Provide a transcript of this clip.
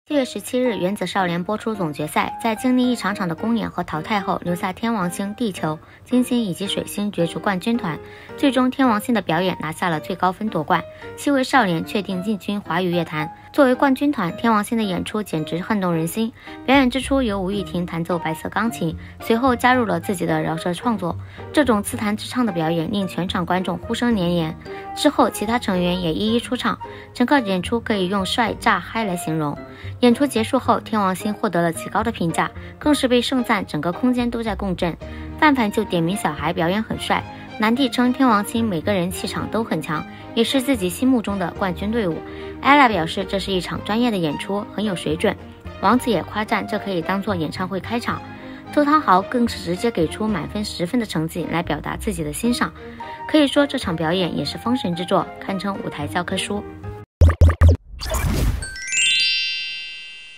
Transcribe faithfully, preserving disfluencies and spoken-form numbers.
七月十七日，原子少年播出总决赛，在经历一场场的公演和淘汰后，留下天王星、地球、金星以及水星角逐冠军团。最终，天王星的表演拿下了最高分夺冠，七位少年确定进军华语乐坛。作为冠军团，天王星的演出简直撼动人心。表演之初，由吴玉婷弹奏白色钢琴，随后加入了自己的饶舌创作。这种自弹自唱的表演令全场观众呼声连连。之后，其他成员也一一出场，整个演出可以用帅、炸、嗨来形容。演出结束后，天王星获得了极高的评价，更是被盛赞整个空间都在共振。范范就点名小孩表演很帅，南帝称天王星每个人气场都很强，也是自己心目中的冠军队伍。ella 表示这是一场专业的演出，很有水准。王子也夸赞这可以当做演唱会开场。周汤豪更是直接给出满分十分的成绩来表达自己的欣赏，可以说这场表演也是封神之作，堪称舞台教科书。